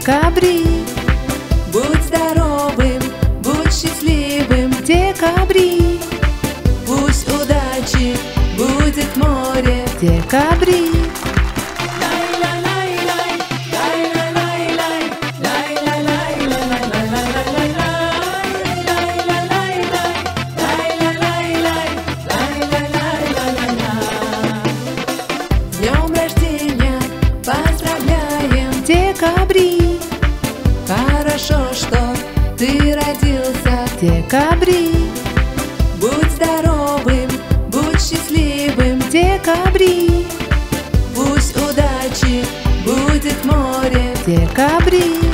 Декабри. Будь здоровым, будь счастливым, Декабри. пусть удачи будет море. Декабри. С днем рождения поздравляем! Декабри. Хорошо, что ты родился. Декабри. Будь здоровым, будь счастливым, Декабри. пусть удачи будет море. Декабри.